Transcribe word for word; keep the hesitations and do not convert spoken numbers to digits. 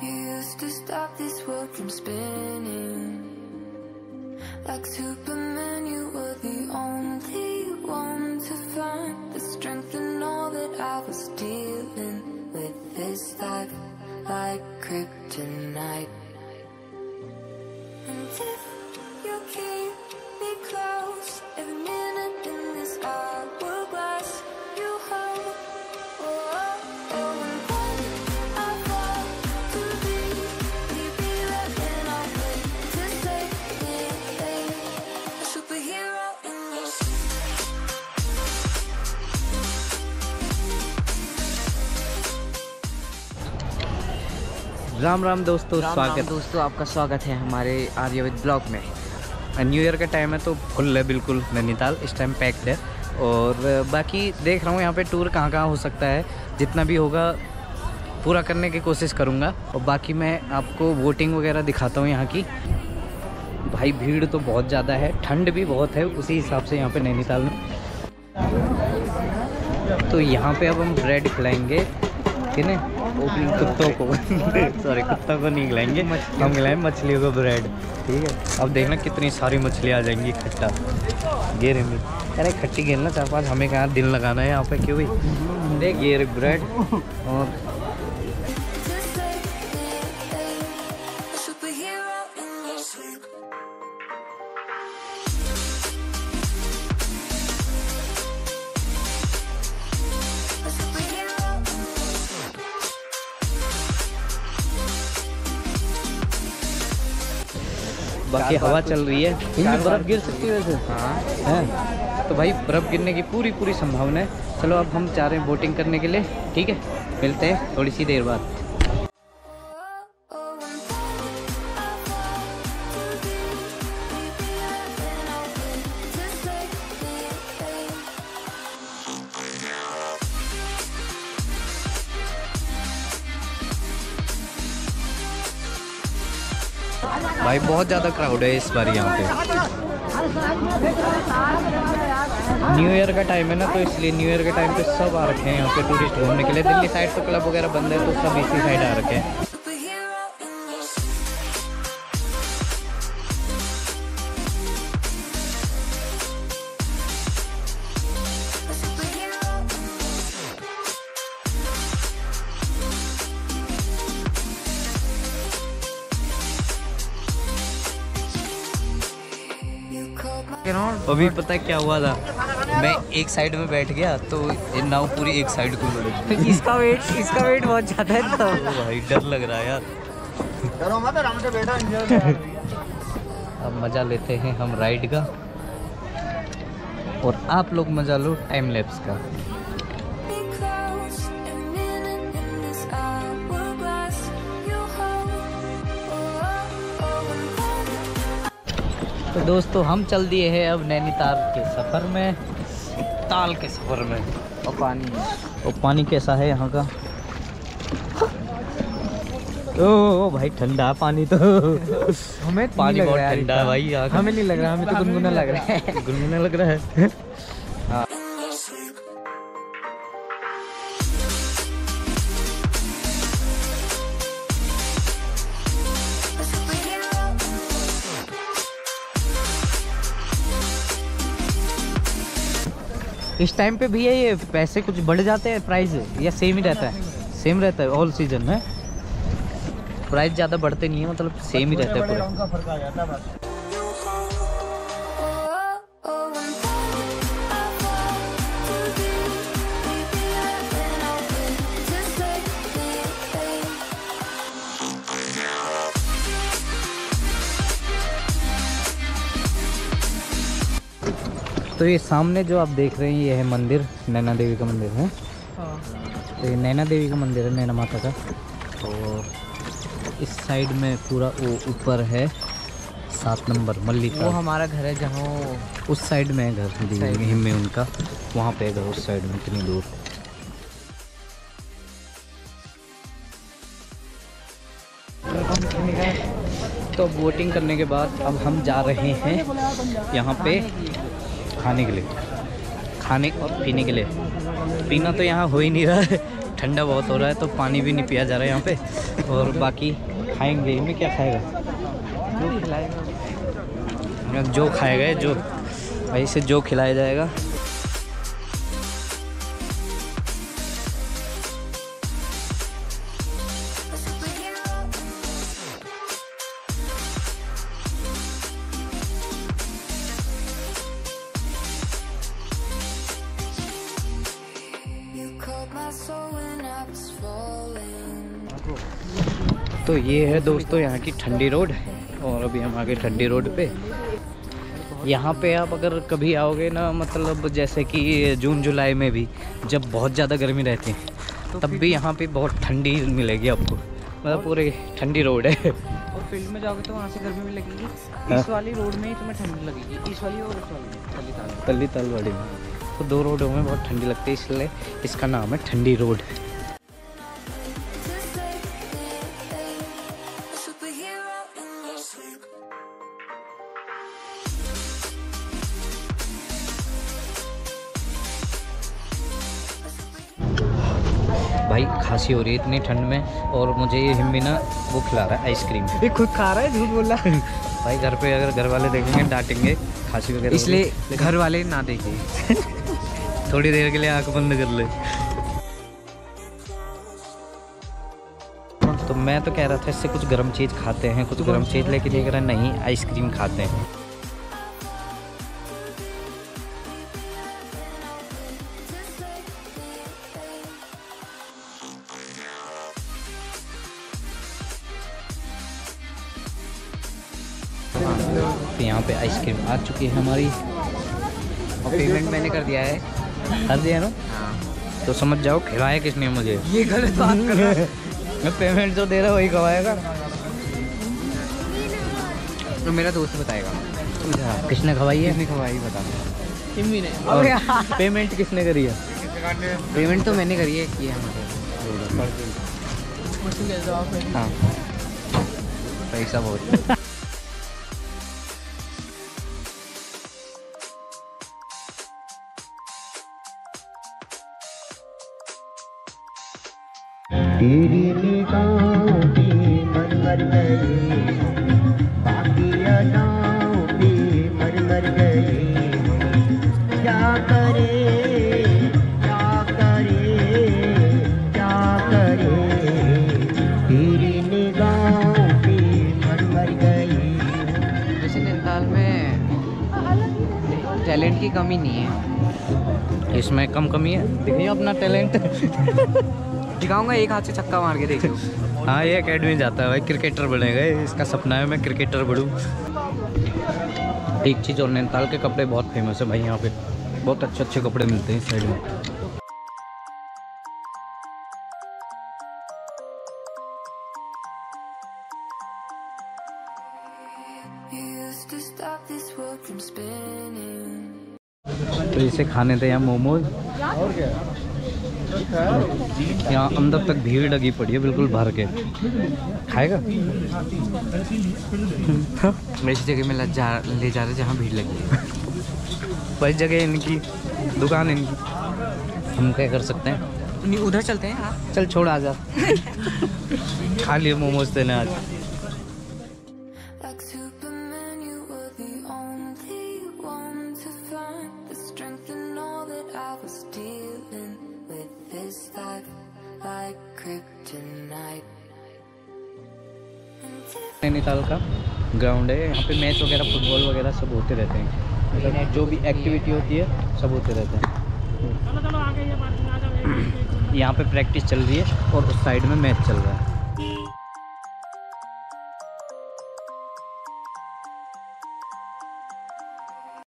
You used to stop this world from spinning. Like Superman, you were the only one to find the strength in all that I was dealing with. This life like kryptonite. And if you keep me close, every minute in this hourglass you hold. Oh, oh, oh, and when I fall to be, will you be there when I wait to save me? A superhero in your Ram Ram दोस्तों, राम स्वागत राम दोस्तों, आपका स्वागत है हमारे Aryavid blog में। New year का time है तो फुल है बिल्कुल नैनीताल इस टाइम पैक्ड है। और बाकी देख रहा हूँ यहाँ पे टूर कहाँ कहाँ हो सकता है, जितना भी होगा पूरा करने की कोशिश करूँगा। और बाकी मैं आपको वोटिंग वगैरह दिखाता हूँ यहाँ की। भाई भीड़ तो बहुत ज़्यादा है, ठंड भी बहुत है उसी हिसाब से यहाँ पे नैनीताल में। तो यहाँ पे अब हम ब्रेड खिलाएंगे ठीक है कुत्तों को सॉरी कुत्तों को नहीं खिलाएंगे, हम खिलाएं मछलियों को ब्रेड। ठीक है, अब देखना कितनी सारी मछलियाँ आ जाएंगी खट्टा गेरे में। अरे खट्टी खेलना चार पाँच, हमें कहाँ दिल लगाना है यहाँ पे क्यों भाई। देख गेरे ब्रेड और बाकी हवा चल रही है। इनमें बर्फ़ गिर सकती है वैसे। हाँ है, तो भाई बर्फ़ गिरने की पूरी पूरी संभावना है। चलो अब हम जा रहे हैं बोटिंग करने के लिए। ठीक है, मिलते हैं थोड़ी सी देर बाद। भाई बहुत ज़्यादा क्राउड है इस बार यहाँ पे। न्यू ईयर का टाइम है ना, तो इसलिए न्यू ईयर के टाइम पे सब आ रखे हैं यहाँ पे टूरिस्ट घूमने के लिए। दिल्ली साइड तो क्लब वगैरह बंद है, तो सब इसी साइड आ रखे हैं। अभी पता है क्या हुआ था, मैं एक साइड में बैठ गया तो नाव पूरी एक साइड को मुड़ी। इसका वेट इसका वेट बहुत ज़्यादा है तो भाई डर लग रहा है यार। अब मज़ा लेते हैं हम राइड का, और आप लोग मज़ा लो टाइम लैप्स का। तो दोस्तों हम चल दिए हैं अब नैनीताल के सफ़र में, ताल के सफ़र में। और पानी और पानी कैसा है यहाँ का? ओ, ओ भाई ठंडा पानी तो हमें पानी बहुत ठंडा है भाई यहाँ का। हमें नहीं लग रहा, हमें तो गुनगुना लग रहा है। गुनगुना लग रहा है। हाँ इस टाइम पे भैया ये पैसे कुछ बढ़ जाते हैं प्राइस, या सेम ही रहता है? सेम रहता है ऑल सीजन में, प्राइस ज़्यादा बढ़ते नहीं है, मतलब सेम ही रहता है पूरा। तो ये सामने जो आप देख रहे हैं ये है मंदिर, नैना देवी का मंदिर है। तो ये नैना देवी का मंदिर है, नैना माता का। और इस साइड में पूरा वो ऊपर है सात नंबर मल्लिका, वो हमारा घर है जहाँ उस साइड में है घर हिम में उनका, वहाँ पे है घर उस साइड में इतनी दूर। तो बोटिंग करने के बाद अब हम जा रहे हैं यहाँ पे खाने के लिए, खाने और पीने के लिए। पीना तो यहाँ हो ही नहीं रहा है, ठंडा बहुत हो रहा है तो पानी भी नहीं पिया जा रहा है यहाँ पे। और बाकी खाएंगे, इनमें क्या खाएगा, जो खिलाएगा जो खाएगा जो भाई से जो खिलाया जाएगा। तो ये है दोस्तों यहाँ की ठंडी रोड। और अभी हम आगे ठंडी रोड पे। यहाँ पे आप अगर कभी आओगे ना, मतलब जैसे कि जून जुलाई में भी जब बहुत ज़्यादा गर्मी रहती है तब भी यहाँ पे बहुत ठंडी मिलेगी आपको, मतलब पूरी ठंडी रोड है। और फील्ड में जाओगे तो वहाँ से गर्मी भी लगेगी, इस वाली रोड में ही तुम्हें ठंडी लगेगी, इस वाली और उस वाली तली ताल तली तलवाड़ी में। तो दो रोडों में बहुत ठंडी लगती है, इसलिए इसका नाम है ठंडी रोड। भाई खांसी हो रही है इतनी ठंड में, और मुझे ये हिम्मी ना वो खिला रहा है आइसक्रीम। ये खुद खा रहा है, झूठ बोल रहा है। भाई घर पे अगर घर वाले देखेंगे डांटेंगे, खांसी वगैरह, इसलिए घर वाले ना देखें। थोड़ी देर के लिए आंख बंद कर ले। तो मैं तो कह रहा था इससे कुछ गर्म चीज़ खाते हैं, कुछ गर्म चीज़, लेकिन ये कह रहा है नहीं आइसक्रीम खाते हैं। तो यहाँ पे आइसक्रीम आ चुकी है हमारी, और पेमेंट मैंने कर दिया है। कर दिया ना, हाँ। तो समझ जाओ खिलाया किसने मुझे। ये गलत बात कर रहा है। मैं पेमेंट जो दे रहा वही खवाएगा। तो मेरा दोस्त बताएगा किसने खवाई है, किसने खवाई बता। इम्मी ने। और पेमेंट किसने करी है? पेमेंट तो मैंने करी है, की है हमारे। हाँ पैसा बहुत। तेरी निगाहों पे मर मर गए, बाकी अदाओं पे मर मर गए। क्या करे क्या करे क्या करे, तेरी निगाहों पे मर मर गए। वैसे नैनीताल में टैलेंट की कमी नहीं है। इसमें कम कमी है, देखिए अपना टैलेंट। दिखाऊंगा, एक हाथ से छक्का मार के देखो। हाँ ये एकेडमी जाता है भाई, क्रिकेटर बनेगा, इसका सपना है मैं क्रिकेटर बनूँ। एक चीज़ और, नैनीताल के कपड़े बहुत फेमस है भाई, यहाँ पे बहुत अच्छे अच्छे कपड़े मिलते हैं इस साइड में। तो इसे खाने थे यहाँ मोमोज, यहाँ अंदर तक भीड़ लगी पड़ी है बिल्कुल भर के। खाएगा? ऐसी जगह में जा ले जा रहे जहाँ भीड़ लगी है। बड़ी जगह इनकी दुकान, इनकी हम क्या कर सकते हैं। नहीं, उधर चलते हैं। हाँ चल छोड़, आ जा। खा लिए मोमोज देने आज। नैनीताल का ग्राउंड है, यहाँ पे मैच वगैरह फुटबॉल वगैरह सब होते रहते हैं, मतलब जो भी एक्टिविटी होती है सब होते रहते हैं। यहाँ पे प्रैक्टिस चल रही है और उस साइड में मैच चल रहा है।